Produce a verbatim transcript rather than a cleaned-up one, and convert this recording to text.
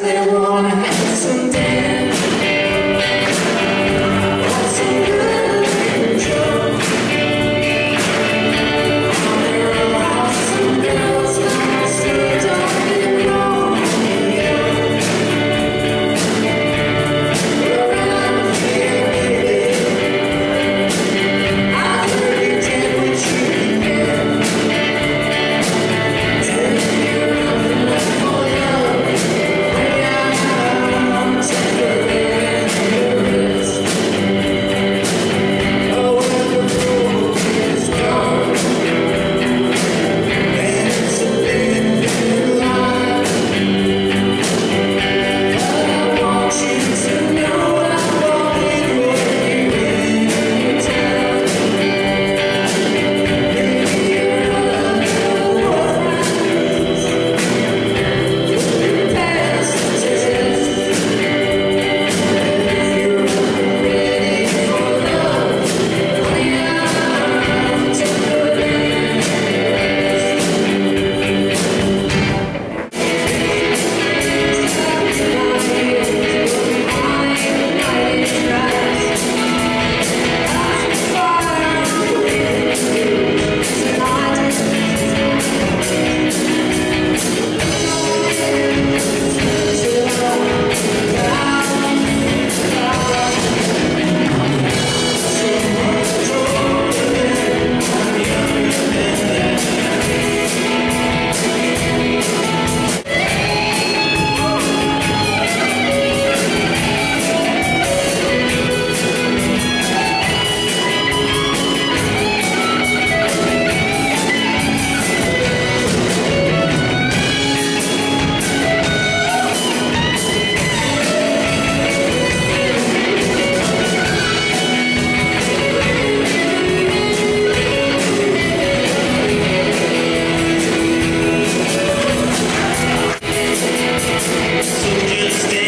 they wanna have some dance. Want some good control. On their own house, some girls like still talking wrong. Around here, baby, I heard you did what you can. Turning you around and left for love. Way out, temporary risk. Oh, well, the road is gone, and it's a big, big lie. But I want you to know I'm walking with you in town. Maybe you're another one. Pass the test. If you're ready for love, honey, I'm temporary. So just stay.